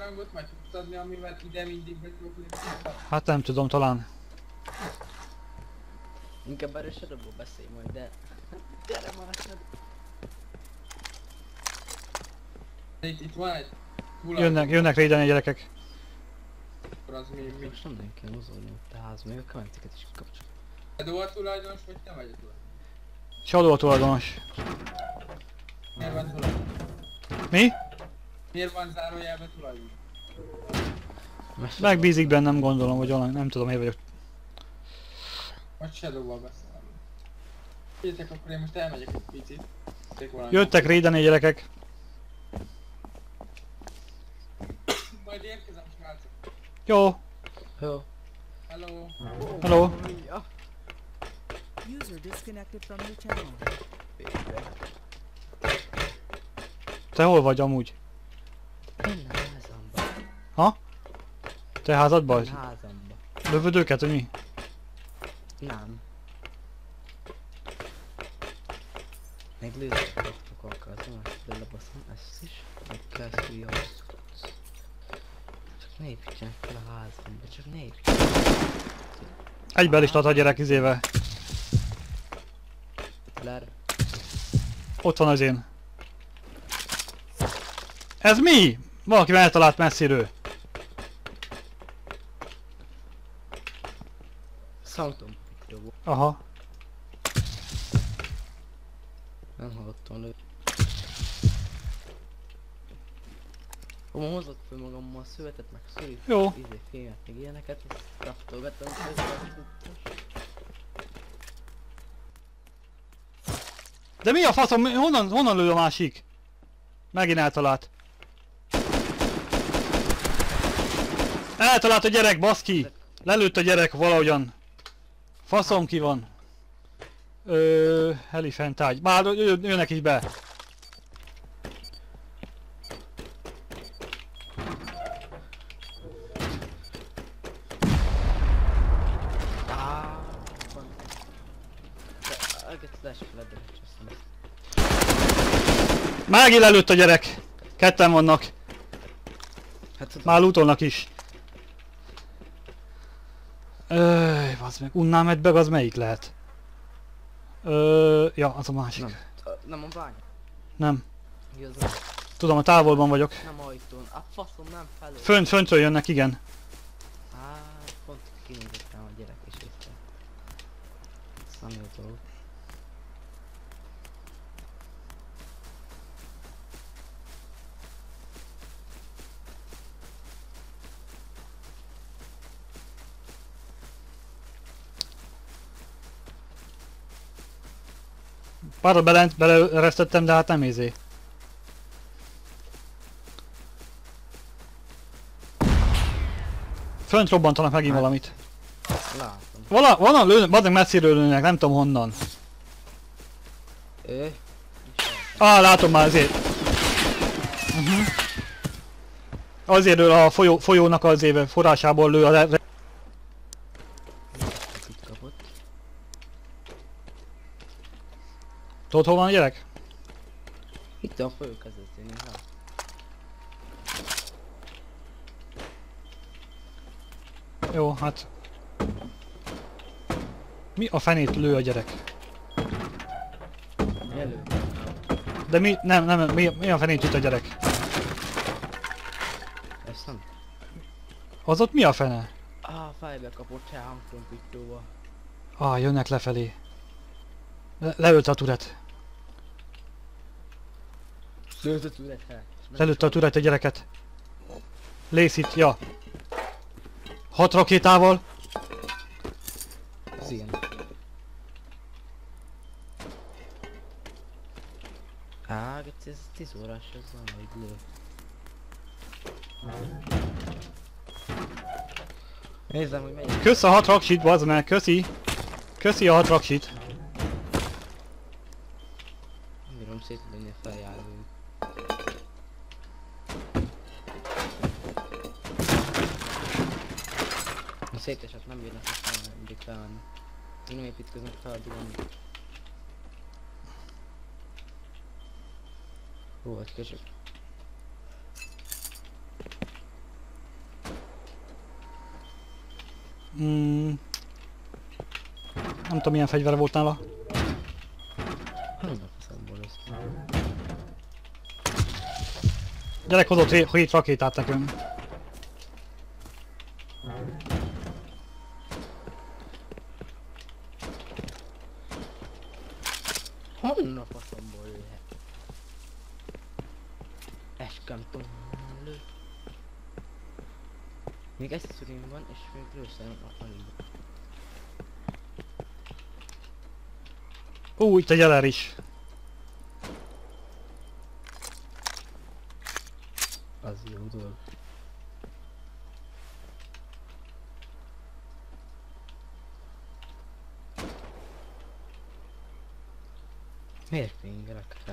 hangot majd tudsz adni, amivel ide mindig be tudok lépni? Hát nem tudom, talán. Inkább erről Shadowból beszélj majd, de... Gyere már, Shadow! Itt van egy... Jönnek raideni a gyerekek. Akkor az mi? Most nem kell mozogni ott a ház, még a kemenceket is kapcsolod. Shadow a tulajdonos, vagy te vagy a tulajdonos? Shadow a tulajdonos. Miért van tulajdonos? Mi? Miért van zárójelben tulajdonos? Megbízik bennem, gondolom, hogy valami, nem tudom, én vagyok. Vagy Shadow-val beszélem. Figyeljetek, akkor én most elmegyek egy picit. Jöttek raideni a gyerekek. Majd érkezem, srácok. Jó. Jó. Hello. Hello. Ja. User disconnected from your channel. Te hol vagy amúgy? Én a házamba. Ha? Te házadban Én vagy? a házamba. Lövöd őket, hogy mi? Nem. Még lőttek alkalmazom, ezt belebaszom, ezt is. Meg kell szújjam. Csak ne építsenek fel a házamba, csak ne építsenek. Egybe is tart a gyerek izével. Blair. Ott van az én. Ez mi? Valaki eltalált messziről. Soundtom mikro. Aha. Nem hallottam lő. Ma hozott fel magammal szövetet, meg szőt, Jó. fémet, meg ilyeneket, ezt kraftolgattam közben. De mi a faszom? Honnan lő a másik? Megint eltalált. Eltalált a gyerek, baszki! Lelőtt a gyerek valahogyan. Faszom ki van. Elephant ágy. Már jönnek is be. Megint lelőtt a gyerek. Ketten vannak. Hát Már lootolnak is. Bazd meg, Unnál medbeg az melyik lehet? Ja, az a másik. Nem a bánya. Nem. Mi az a... Tudom, a távolban vagyok. Nem ajtón. A faszom nem felől. Föntről jönnek, igen. Pont kinézettem a gyerek is észre. Ez nem jó dolog. Párra beleeresztettem, de hát nem izé. Fönt robbantanak megint valamit. Látom. Valahol lőnek, bazdmeg messziről lőnek, nem tudom honnan. Látom már azért. Azért lő a folyónak az éve forrásából lő a... Tudod, hol van a gyerek? Itt a folyó közöttén, ha. Jó, hát... Mi a fenét lő a gyerek? Elő. De mi... Nem, mi a fenét üt a gyerek? Ezt nem. Az ott mi a fene? Fejbe kapott se hangtrompítóval. Jönnek lefelé. Leölte a turet. Lőtt a turet, Lelőtte a turet a gyereket. Lészít, ja. 6 rakétával. Ez ilyen. Ez 10 órás, ez van, hogy lő. Nézzem, hogy melyik. Kösz a 6 raksit, bazd meg, köszi. Köszi a 6 raksit. Nem bírom szétlőni a feljárót. A szétesett nem bírnak ezt mindig felvenni. Én nem építkeznek fel a dugon. Hú, egy köcsök. Nem tudom milyen fegyver volt nála. Honnan a faszomból össze? Gyerek hozott 7 rakétát nekünk. Honnan a faszomból jöhet? Eskám tudom. Még egy szülim van, és még lőszerem a falibban. Itt egy LR is. Az jó dolog. Miért pingelek fel?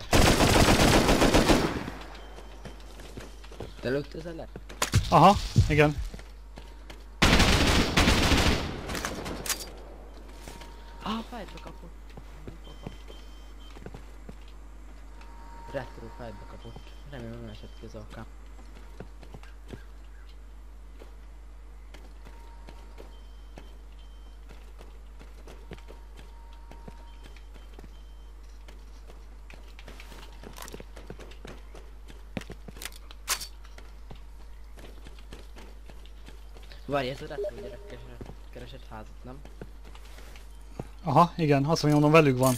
Te lőttél el? Aha, igen. Fájtba kapott. Retro fájtba kapott. Remélem nem esett ki az alkám. Várj, ez a retro gyerek keresett házat, nem? Aha, igen, azt mondom, velük van.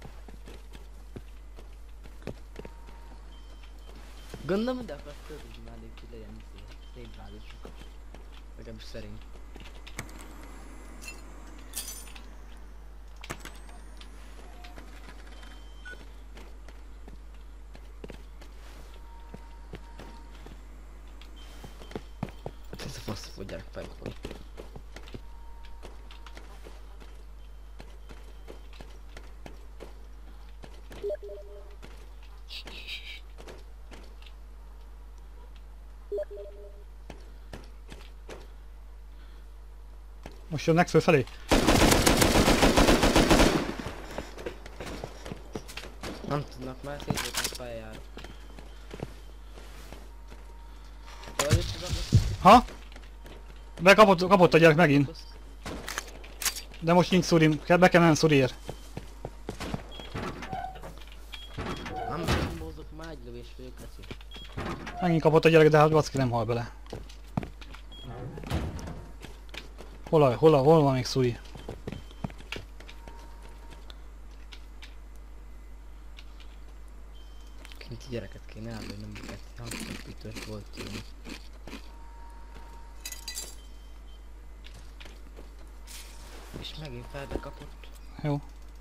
Gondolom, de akkor törődni már elég, hogy legyen szép vázosok. Legalábbis szerint. Ez a fasz, hogy gyerek fejkor. Most jönnek fölfelé? Nem tudnak már, szétvétnek pályára. Hol jött az ablasz? Ha? Kapott a gyerek megint. De most nincs szurim, be kell mennem szuriért. Nem bózok, már egy lövés vagyok, Laci. Megint kapott a gyerek, de hát baszki nem hal bele. Hol van még szuri? Kinti gyereket kéne állni, nem őket. Hangszakítős volt tőle. És megint felbe kapott. Jó.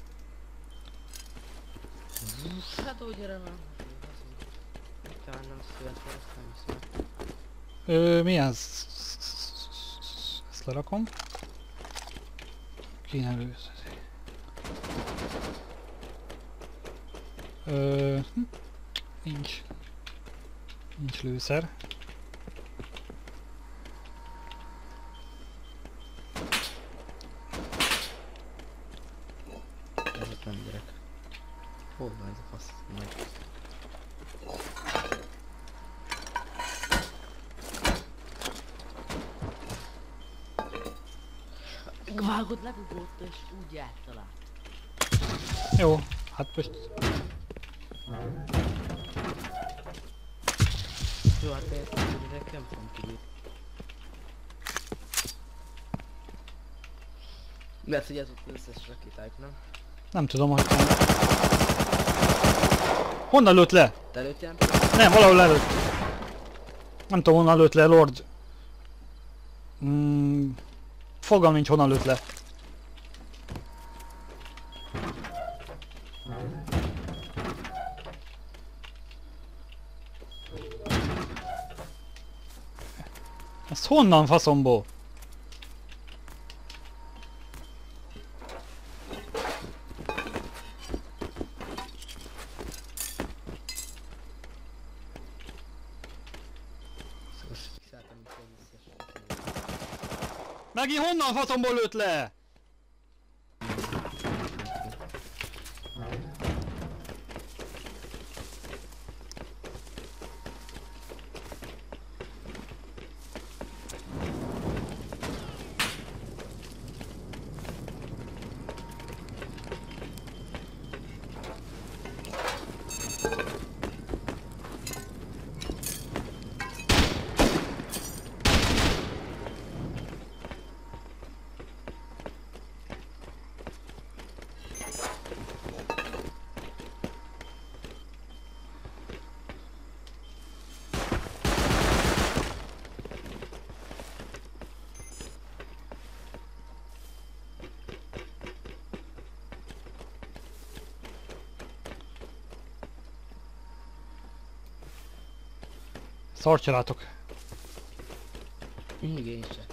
Hát úgy gyere már. Talán nem születve, azt nem hiszem. Mi ez? Ezt lerakom. Kéne először. Nincs. Nincs lőszer. Ez ott nem gyerek. Hol van ez a fasz? Meg. Vágod, lebugott és úgy eltalált. Jó, hát most... Jó, hát ezek nem fogom kibírni. Lehet, hogy ez ott az összes rakétájuk, nem? Nem tudom, hogy... Honnan lőtt le? Te lőttél? Nem, valahol lelőtt. Nem tudom, honnan lőtt le, Lord. Fogalm nincs, honnan lőtt le. Ez honnan faszomból? Most fixáltam itt az összes. Megint honnan faszomból lőtt le? Szart se látok. Igen, én se.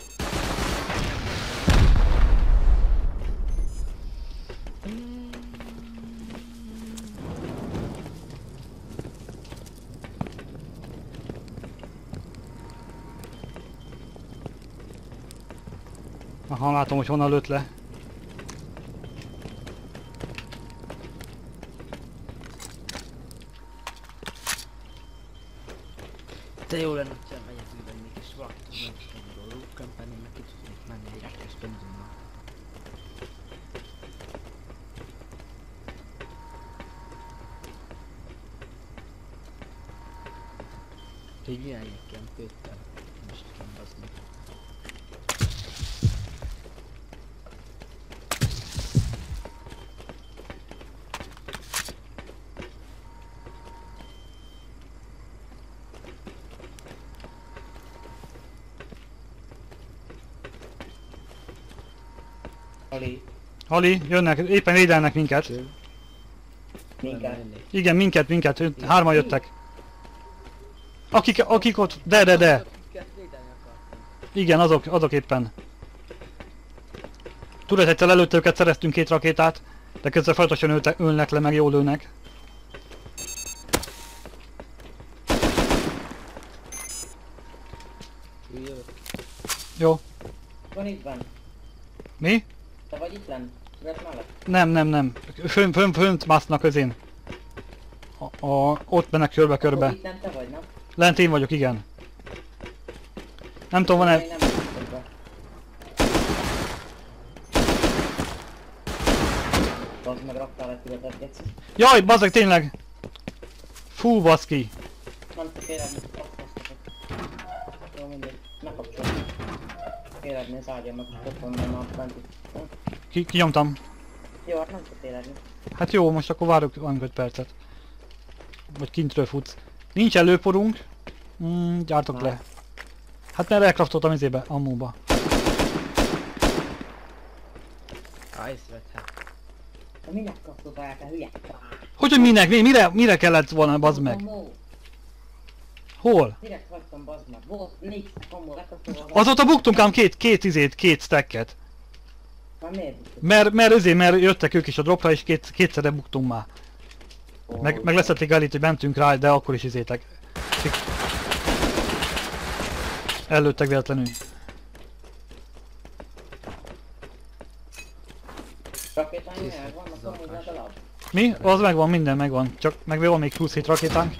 Aha, látom, hogy honnan lőtt le. De jó lenne, hogy megyek vennék, és valaki tudna is róluk kampányi, meg ki tudnék menni egy rekkes benzinnal. Így ilyen ilyen pőttel. Most kell bazni. Ali, Ali, jönnek, éppen védelnek minket. minket. Igen, minket, hárman jöttek. Akik ott, de. Akiket védelni akartam. Igen, azok éppen. Tudod, egyszer előtte őket szereztünk 2 rakétát, de közben folyamatosan ülnek le, meg jól lőnek. Jövök. Jó. Van itt van. Mi? Te vagy itt lenn? Szület mellett? Nem. Fönt másznak közén. Ott mennek körbe-körbe. Akkor itt nem te vagy, nem? Lent én vagyok, igen. Nem tudom, van-e... Én nem vagyok be. Bazd meg, raktál együletet, geci. Jaj, bazzeg, tényleg! Fú, baszki! Nem tudok éledni, azt. Jó, mindegy. Ne kapcsolj. Éledni az ágyam, meg ott van benne a benti. Kinyomtam. Jó, hát nem tudok éledni. Hát jó, most akkor várok 5 percet. Vagy kintről futsz. Nincs előporunk. Gyártok le. Hát mert elkraftoltam izébe, ammóba. Észrevethet. De minek kaptoltál el, hülye? Hogy minek? Mire kellett volna, bazd meg? Hol? Direkt hagytam, bazd meg. Volt 4 kamó, lekapcsolva. Azóta buktunk ám két stacket. Már miért buktuk? Mert jöttek ők is a dropra, és kétszerre buktunk már. Meg leszették elit, hogy mentünk rá, de akkor is izétek. Előttek véletlenül. Rakétányi meg vannak amúgy legalább. Mi? Az megvan, minden megvan. Csak meg van még 27 rakétánk.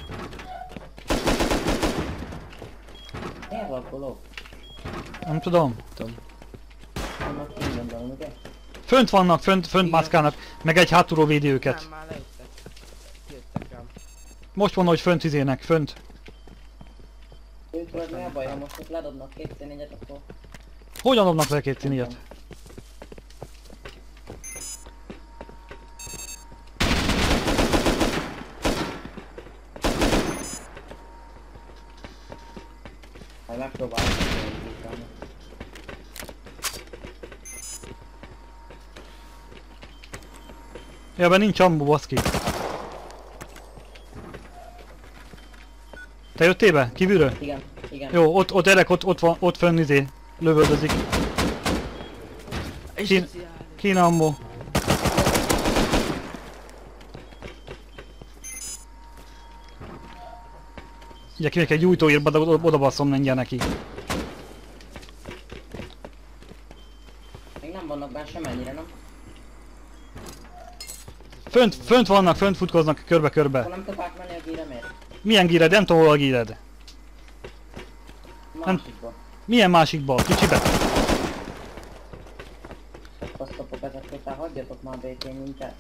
Miért valkoló? Nem tudom. Annak így gondolom, ugye? Fönt vannak, fönt mászkálnak. Meg egy hátulról védi őket. Nem, már lejöttek. Jöttek rám. Most van, hogy fönt izének, fönt. Ők tudod mi a baj, ha most ott ledobnak 2C4-et, akkor... Hogyan dobnak le 2 színiet? Majd megpróbálom megpróbálni. Ja, ebben nincs ambu, baszki. Te jöttél be? Kívülről? Igen, igen. Jó, ott erek, ott fönn izé. Lövöldözik. És Kín- speciális. Kína ambu. Ugye kimegyek egy gyújtóérbe, de oda basszom mindjárt neki. Még nem vannak benne semennyire, nem? Fönt vannak, fönt futkoznak körbe-körbe. Akkor nem tudok átmenni a gíre, miért? Milyen gíred? Nem tudom, hol a gíred. Másikba. Milyen másikba? Kicsibe? Azt kapok ezek után, hagyjatok már békén minket.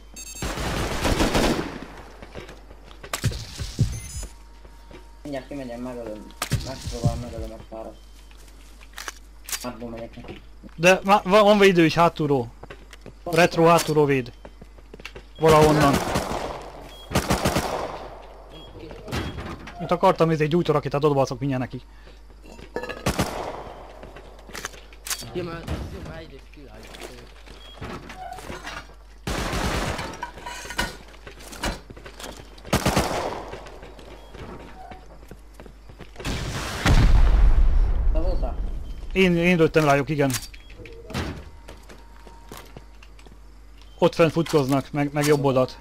Mindjárt kimegyem, megölöm. Megpróbálom megölöm egy párat. Hátból megyek neki. De van védő is hátulról. Retro hátulról véd. Valahonnan. Itt akartam egy gyújtórakétát, oda baszok mindjárt neki. Ja, mert jó, már egyrészt királyok. Én lőttem rájuk, igen. Ott fent futkoznak, meg jobb oldalt.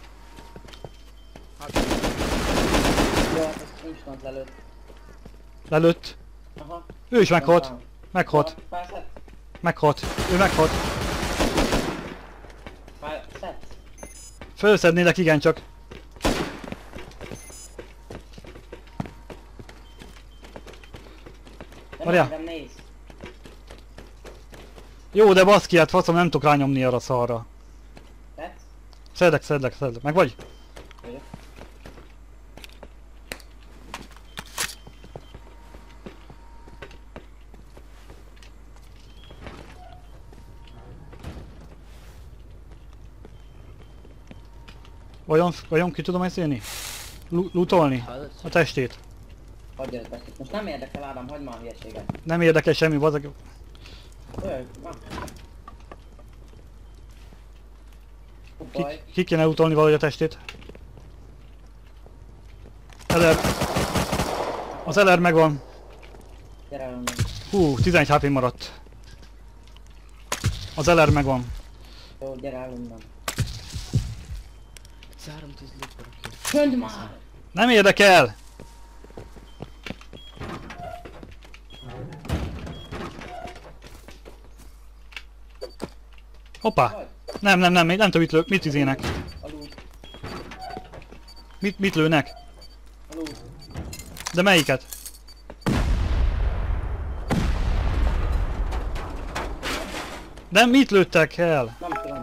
Jó, hát ezt instant lelőtt. Lelőtt. Aha. Ő is meghalt. Meghalt. Pár Meghalt. Ő meghalt. szett. Fölszednélek, igen, csak. De Várjál. nem néz. Jó, de baszki, hát faszom, nem tudok rányomni arra szarra. Szett? Szedlek. Meg vagy? Vagyok. Vajon ki tudom ezt élni? Lootolni? Hallod? A testét. Hagyj el ezt. Most nem érdekel Ádám, hagyd már a hülyeséget. Nem érdekel semmi, bazeg. Öl, na. Baj. Ki kéne lootolni valahogy a testét? LR. Az LR megvan. Gyere el onnan. Hú, 11 HP maradt. Az LR megvan. Jó, gyere el onnan. 3-10 liter ki. Csönd már! Nem érdekel! Hoppá! Vagy? Nem tudom mit izének. A loot. Mit lőnek? A loot. De melyiket? De mit lőttek el? Nem tudom.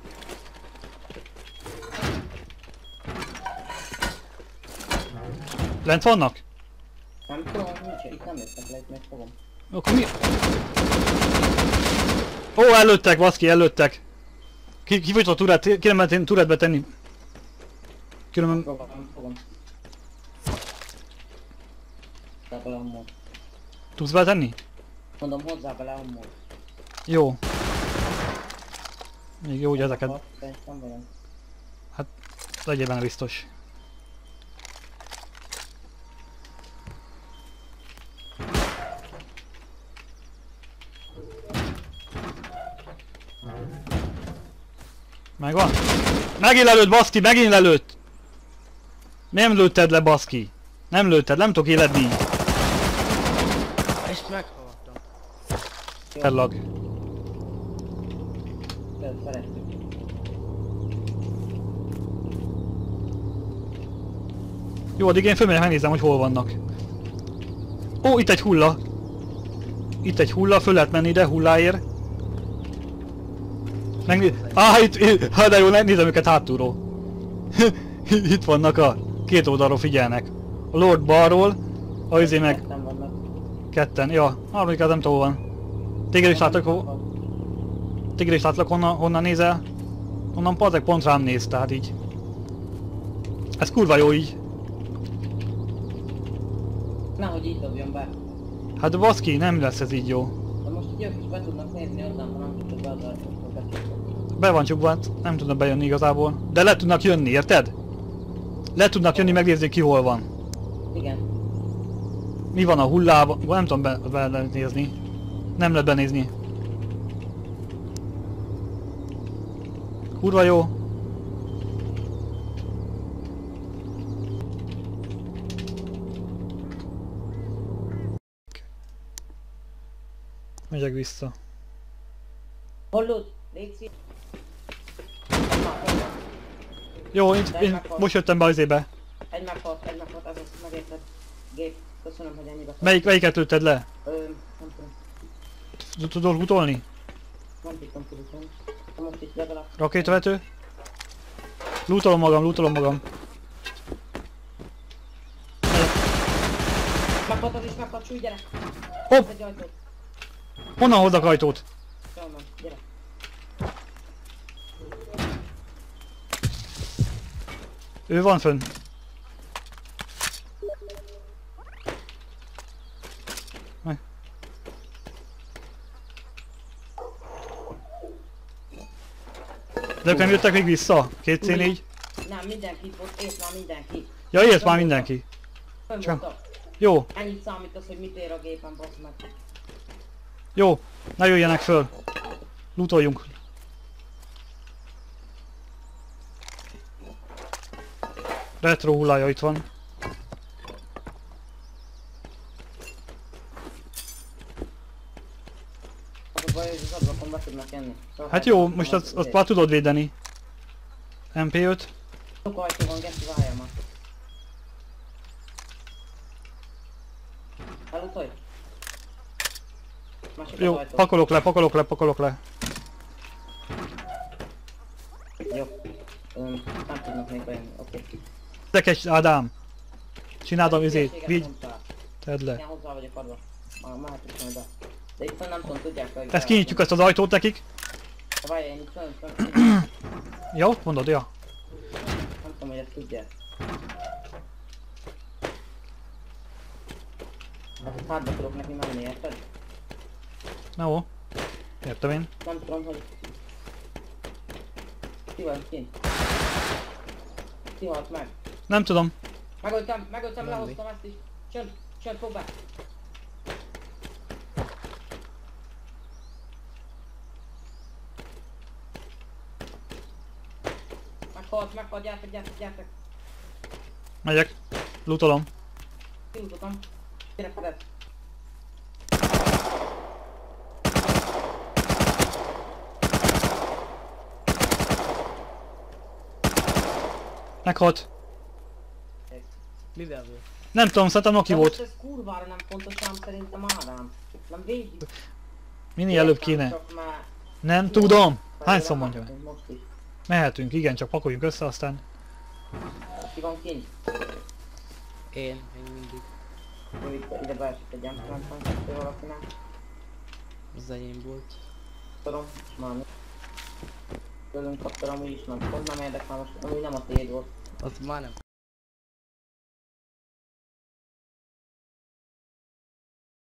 Lent vannak? Nem tudom, nincs, itt nem jöttek le, itt megfogom. Akkor mi? Ó, előttek, baszki, előttek. Kifogyott a turát, kérem én turátbe tenni. Különben... Fogom. Hozzá bele ammód. Tudsz beletenni? Mondom, hozzá bele ammód. Jó. Még jó, hogy ezeket Nem vagyok. legyél benne biztos. Megvan? Megint lelőtt, baszki, megint lelőtt! Nem lőtted le, baszki! Nem lőtted, nem tudok életni. És meghaltam. Fellag. Szeretjük. Jó, addig én fölmegyek, megnézem, hogy hol vannak. Ó, itt egy hulla! Itt egy hulla, föl lehet menni ide, hulláért. Itt, de jó, nézem őket hátulról. Itt vannak a két oldalról figyelnek. A Lord balról, a izé meg Nem vannak. ketten, ja, harmadikát nem tudom hol van. Téged is látlak, honnan nézel. Onnan pazeg pont rám néz, tehát így. Ez kurva jó így. Nehogy így dobjon be. Hát baszki, nem lesz ez így jó. De most így ők is be tudnak nézni hozzám, ha nem tudod be az ajtót. Be van csukva, hát nem tudnak bejönni igazából. De le tudnak jönni, érted? Le tudnak jönni, megnézni ki hol van. Igen. Mi van a hullában? Nem tudom be nézni. Nem lehet benézni. Kurva jó. Megyek vissza. Hallod? Légy szíves. Jó, én most jöttem be az ébe. Egy meghalt, az azt megérted. Gép, köszönöm, hogy ennyibe. Melyiket lőtted le? Nem tudom. Tudod utolni? Nem tudtam tudni. Most itt legalább. Rakétavető? Lootolom magam. Meghalt az is, meghalt, súly, gyere! Hopp! Egy ajtót. Honnan hozzak ajtót? Onnan, gyere. Ő van fönn. De ők nem jöttek még vissza? 2C4? Nem, mindenki volt, ért már mindenki. Ja, ért már mindenki. Fönn Csak- voltak. Jó. Ennyit számít az, hogy mit ér a gépen, bassz meg. Jó, ne jöjjenek föl. Lootoljunk. Retro hullája itt van. Az a baj, hogy az ablakon be tudnak jönni. Szóval Hát jó, most azt már tudod védeni. MP5. Sok ajtó van, Geci, várjál már. Elutolj. Másik az Jó, ajtó. pakolok le. Jó. Nem tudnak még bejönni, oké. Tekes, Ádám. Csináld a vizét, vigy, tedd le. Én hozzá vagyok adva. Mehetünk majd be. De itt fönn nem tudom, tudják, hogy... Ezt kinyitjuk ezt az ajtót nekik. Várjál, én itt fönn. Ja, ott mondod, ja. Nem tudom, hogy ezt tudják. Hát itt hátba tudok neki menni, érted? Na jó. Értem én. Nem tudom, hogy... Ki van kint? Ki halt meg? Nem tudom. Megöltem, Menni. lehoztam ezt is. Csönd, fog be! Meghalt, gyertek! Megyek. Lootolom. Kilutottam. Gyere, fedez! Meghalt. Mivel volt? Nem tudom, szerintem Noki De most volt. ez kurvára nem fontos ám szerintem Ádám. Nem védjük. Minél előbb Értem, kéne. csak már- Nem tudom. Felére Hányszor mondja meg? mehetünk most is. Mehetünk, igen, csak pakoljunk össze, aztán... Ki van kint? Én mindig. Jó, ide beesik egy M92 valakinek. Az enyém volt. Tudom, már mi. Tőlünk kaptam amúgy is, nem pont nem érdekel most, amúgy nem a tiéd volt. Az már nem.